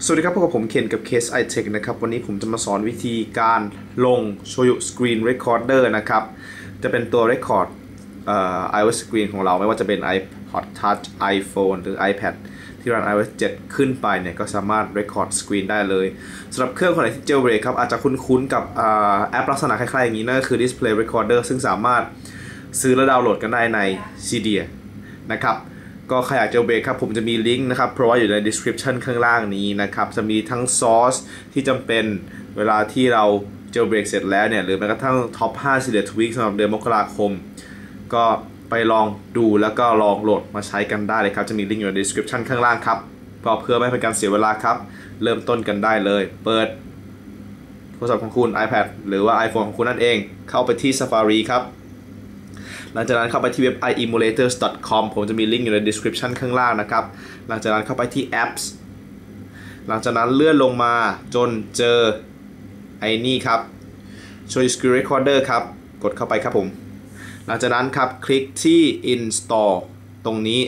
สวัสดีครับพบกับผมเคนกับ Case iTech นะครับวันนี้ผมจะมาสอนวิธีการลง Show You Screen Recorder นะครับจะเป็นตัว Record iOS Screen ของเราไม่ว่าจะเป็น iPod Touch iPhone หรือ iPad ที่รัน iOS 7 ขึ้นไปเนี่ยก็สามารถ Record Screen ได้เลยสำหรับเครื่องคนไหนที่ Jailbreak ครับอาจจะคุ้นๆกับแอปลักษณะคล้ายๆอย่างนี้นั่นก็คือ Display Recorder ซึ่งสามารถซื้อและดาวน์โหลดกันได้ใน Cydia นะครับก็ใครอยากJailbreakครับผมจะมีลิงก์นะครับเพราะว่าอยู่ใน description ข้างล่างนี้นะครับจะมีทั้งซอสที่จำเป็นเวลาที่เราJailbreakเสร็จแล้วเนี่ยหรือแม้กระทั่งท็อป5 Cydia Tweak สำหรับเดือนมกราคมก็ไปลองดูแล้วก็ลองโหลดมาใช้กันได้เลยครับจะมีลิงก์อยู่ใน description ข้างล่างครับเพื่อไม่เป็นการเสียเวลาครับเริ่มต้นกันได้เลยเปิดโทรศัพท์ของคุณ iPad หรือว่า iPhone ของคุณนั่นเองเข้าไปที่ Safari ครับหลังจากนั้นเข้าไปที่เว็บ iemulators.com ผมจะมีลิงก์อยู่ใน description ข้างล่างนะครับหลังจากนั้นเข้าไปที่ apps หลังจากนั้นเลื่อนลงมาจนเจอไอ้นี่ครับ Show You Screen Recorder ครับกดเข้าไปครับผมหลังจากนั้นครับคลิกที่ install ตรงนี้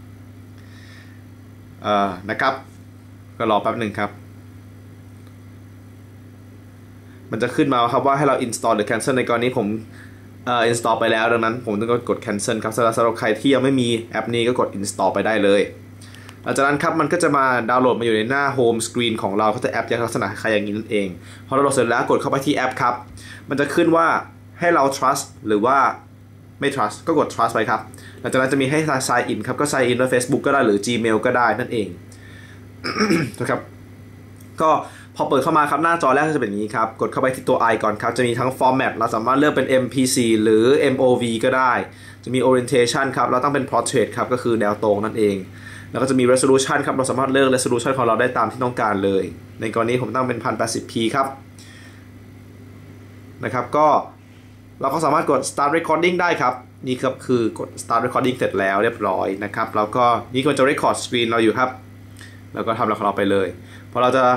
นะครับก็รอแป๊บหนึ่งครับมันจะขึ้นมาครับว่าให้เรา install หรือ cancel ในกรณีผมinstall ไปแล้วดังนั้นผมต้องกด cancel ครับสำหรับใครที่ยังไม่มีแอปนี้ก็กด install ไปได้เลยหลังจากนั้นครับมันก็จะมาดาวน์โหลดมาอยู่ในหน้า home screen ของเราก็จะแอปลักษณะคล้ายอย่างนี้นั่นเองพอเราโหลดเสร็จแล้วกดเข้าไปที่แอปครับมันจะขึ้นว่าให้เรา trust หรือว่าไม่ trust ก็กด trust ไปครับหลังจากนั้นจะมีให้ sign in ครับก็ sign in ด้วย Facebook ก็ได้หรือ Gmail ก็ได้นั่นเอง นะครับก็พอเปิดเข้ามาครับหน้าจอแรกก็จะเป็นอย่างนี้ครับกดเข้าไปที่ตัว i ก่อนครับจะมีทั้ง format เราสามารถเลือกเป็น MP4 หรือ MOV ก็ได้จะมี orientation ครับเราต้องเป็น portrait ครับก็คือแนวตรงนั่นเองแล้วก็จะมี resolution ครับเราสามารถเลือก resolution ของเราได้ตามที่ต้องการเลยในกรณีผมตั้งเป็น 1080p ครับนะครับก็เราก็สามารถกด start recording ได้ครับนี่ครับคือกด start recording เสร็จแล้วเรียบร้อยนะครับแล้วก็นี่ก็จะ record screen เราอยู่ครับแล้วก็ทำของเราไปเลยพอเราจะ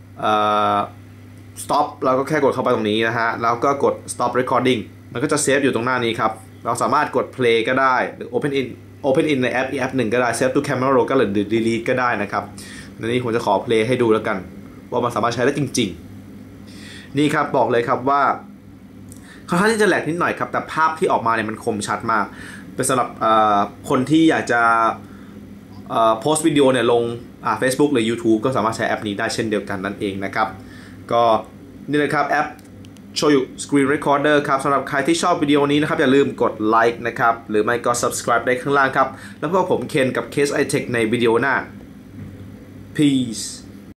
stop เราก็แค่กดเข้าไปตรงนี้นะฮะแล้วก็กด stop recording มันก็จะเซฟอยู่ตรงหน้านี้ครับเราสามารถกด play ก็ได้หรือ open in ในแอปอีกแอปหนึ่งก็ได้ save to camera roll ก็หรือ delete ก็ได้นะครับในนี้ผมจะขอ play ให้ดูแล้วกันว่ามันสามารถใช้ได้จริงๆนี่ครับบอกเลยครับว่าค่อนข้างที่จะแหลกนิดหน่อยครับแต่ภาพที่ออกมาเนี่ยมันคมชัดมากเป็นสำหรับคนที่อยากจะโพสต์วิดีโอเนี่ยลงFacebook หรือ YouTube ก็สามารถใช้แอปนี้ได้เช่นเดียวกันนั่นเองนะครับก็นี่เลยครับแอป Show You Screen Recorder ครับสำหรับใครที่ชอบวิดีโอนี้นะครับอย่าลืมกดไลค์นะครับหรือไม่ก็ subscribe ได้ข้างล่างครับแล้วพวกผมเคนกับ Case iTech ในวิดีโอหน้า Peace